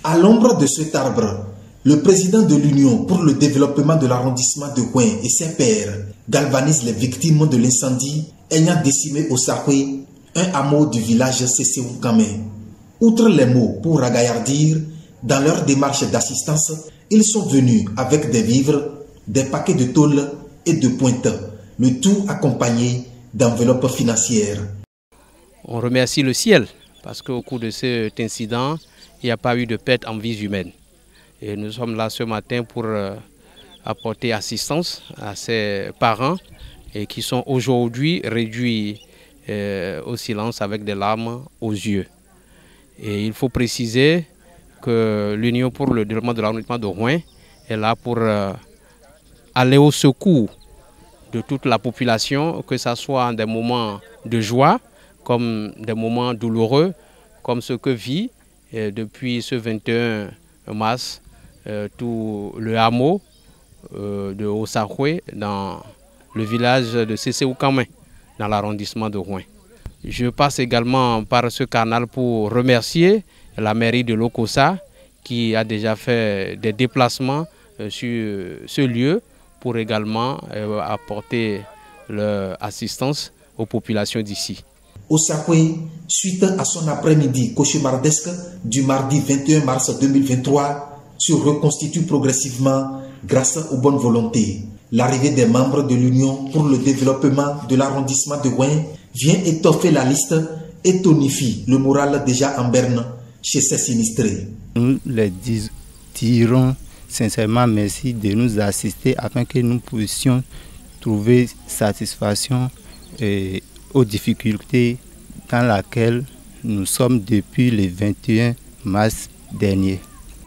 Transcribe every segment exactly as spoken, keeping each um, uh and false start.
À l'ombre de cet arbre, le président de l'Union pour le développement de l'arrondissement de Gouin et ses pairs galvanise les victimes de l'incendie ayant décimé Osakwe, un hameau du village Sesewukame. Outre les mots pour ragaillardir, dans leur démarche d'assistance, ils sont venus avec des vivres, des paquets de tôle et de pointes, le tout accompagné d'enveloppes financières. On remercie le ciel parce qu'au cours de cet incident, il n'y a pas eu de perte en vies humaines. Et nous sommes là ce matin pour euh, apporter assistance à ces parents et qui sont aujourd'hui réduits euh, au silence avec des larmes aux yeux. Et il faut préciser que l'Union pour le développement de l'arrondissement de Gouin est là pour euh, aller au secours de toute la population, que ce soit en des moments de joie, comme des moments douloureux, comme ce que vit euh, depuis ce vingt et un mars euh, tout le hameau euh, de Osakwe dans le village de Sesewukame, dans l'arrondissement de Gouin. Je passe également par ce canal pour remercier la mairie de Lokossa qui a déjà fait des déplacements euh, sur ce lieu pour également euh, apporter leur assistance aux populations d'ici. Osakwe, suite à son après-midi cauchemardesque du mardi vingt et un mars deux mille vingt-trois, se reconstitue progressivement grâce aux bonnes volontés. L'arrivée des membres de l'Union pour le développement de l'arrondissement de Gouin vient étoffer la liste et tonifie le moral déjà en berne chez ces sinistrés. Nous les dirons sincèrement merci de nous assister afin que nous puissions trouver satisfaction et aux difficultés dans lesquelles nous sommes depuis le vingt et un mars dernier.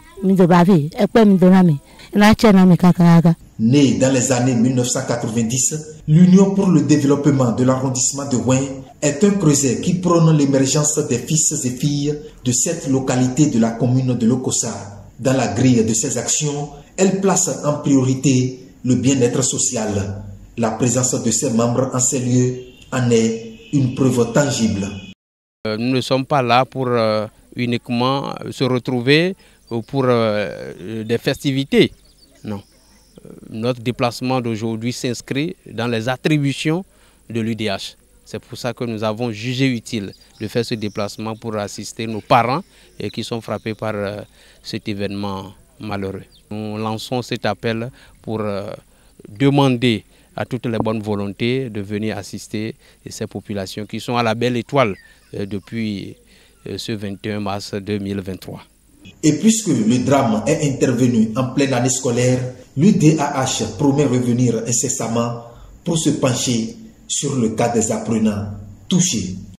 Née dans les années mille neuf cent quatre-vingt-dix, l'Union pour le développement de l'arrondissement de Gouin est un creuset qui prône l'émergence des fils et filles de cette localité de la commune de Lokossa. Dans la grille de ses actions, elle place en priorité le bien-être social. La présence de ses membres en ces lieux en est une preuve tangible. Nous ne sommes pas là pour euh, uniquement se retrouver pour euh, des festivités. Non. Notre déplacement d'aujourd'hui s'inscrit dans les attributions de l'U D H. C'est pour ça que nous avons jugé utile de faire ce déplacement pour assister nos parents et qui sont frappés par euh, cet événement malheureux. Nous lançons cet appel pour euh, demander à toutes les bonnes volontés de venir assister ces populations qui sont à la belle étoile euh, depuis euh, ce vingt et un mars deux mille vingt-trois. Et puisque le drame est intervenu en pleine année scolaire, l'U D A H promet revenir incessamment pour se pencher sur le cas des apprenants touchés.